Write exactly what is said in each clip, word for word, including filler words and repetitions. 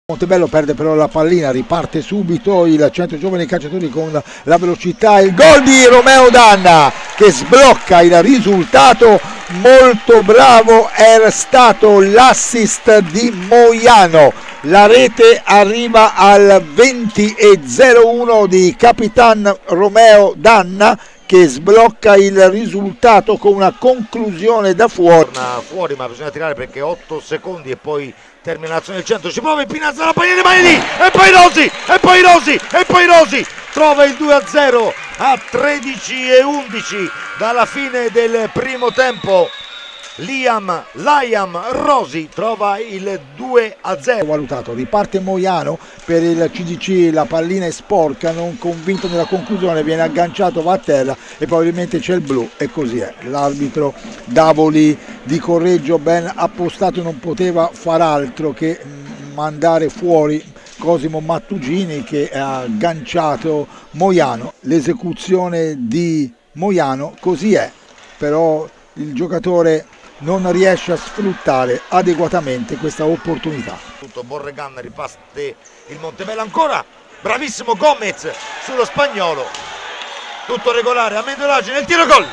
Montebello perde però la pallina, riparte subito il centro giovani calciatori con la velocità, il gol di Romeo Danna che sblocca il risultato. Molto bravo era stato l'assist di Moiano, la rete arriva al venti e zero uno di Capitan Romeo Danna che sblocca il risultato con una conclusione da fuori. Torna fuori, ma bisogna tirare perché otto secondi e poi termina l'azione del centro. Ci prova il Pinazza, la pallina di lì e poi Rosi, e poi Rosi, e poi Rosi trova il due a zero a tredici e undici dalla fine del primo tempo. Liam, Liam Rosi trova il due a zero. Valutato, riparte Moiano per il C D C, la pallina è sporca, non convinto nella conclusione, viene agganciato, va a terra e probabilmente c'è il blu e così è. L'arbitro Davoli di Correggio, ben appostato, non poteva far altro che mandare fuori Cosimo Mattugini che ha agganciato Moiano. L'esecuzione di Moiano così è, però il giocatore non riesce a sfruttare adeguatamente questa opportunità. Tutto Borregan, ripaste il Montebello ancora, bravissimo Gomez sullo spagnolo, tutto regolare, Amendoraci nel tiro gol.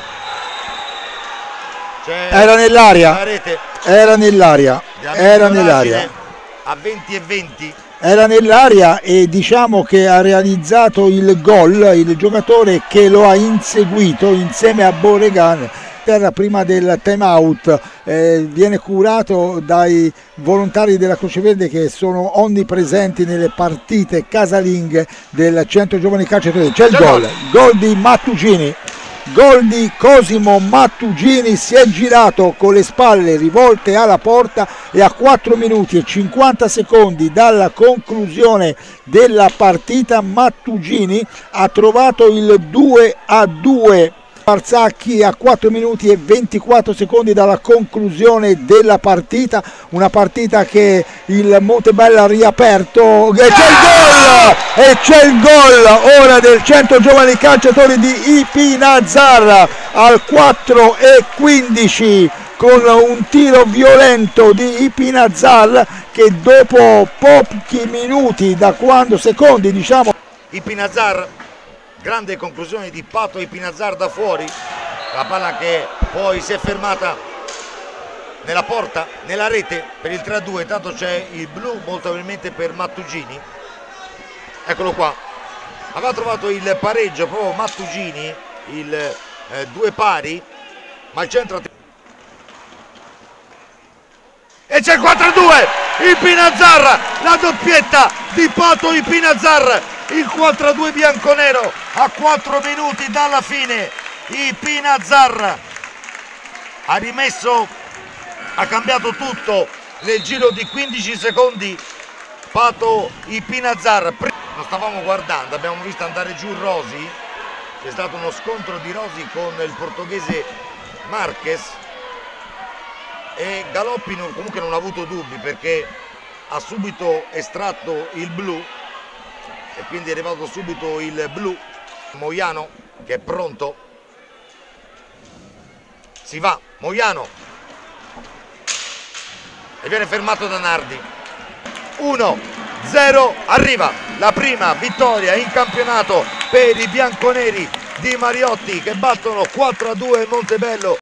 Era nell'aria, era nell'aria, era nell'aria. A venti e venti. Era nell'aria e diciamo che ha realizzato il gol il giocatore che lo ha inseguito insieme a Borregan. Terra prima del time out, eh, viene curato dai volontari della Croce Verde che sono onnipresenti nelle partite casalinghe del Centro Giovani Calciatori. C'è il gol, gol di Mattugini, gol di Cosimo Mattugini, si è girato con le spalle rivolte alla porta e a quattro minuti e cinquanta secondi dalla conclusione della partita Mattugini ha trovato il due a due. Marzacchi a quattro minuti e ventiquattro secondi dalla conclusione della partita, una partita che il Montebello ha riaperto e c'è il gol! E c'è il gol ora del Centro Giovani Calciatori di Ipinazar al quattro e quindici con un tiro violento di Ipinazar che dopo pochi minuti, da quando secondi diciamo, Ipinazar, grande conclusione di Pato Ipinazar da fuori, la palla che poi si è fermata nella porta, nella rete per il tre a due, intanto c'è il blu molto probabilmente per Mattugini, eccolo qua, aveva trovato il pareggio proprio Mattugini, il eh, due pari, ma il centro e c'è il quattro a due, Ipinazar, la doppietta di Pato Ipinazar, il quattro a due bianconero a quattro minuti dalla fine. Ipinazar ha rimesso, ha cambiato tutto nel giro di quindici secondi. Pato Ipinazar, lo stavamo guardando, abbiamo visto andare giù Rosi, c'è stato uno scontro di Rosi con il portoghese Marques e Galoppi non, comunque non ha avuto dubbi perché ha subito estratto il blu e quindi è arrivato subito il blu. Moiano che è pronto, si va Moiano e viene fermato da Nardi. uno zero, arriva la prima vittoria in campionato per i bianconeri di Mariotti che battono quattro a due Montebello.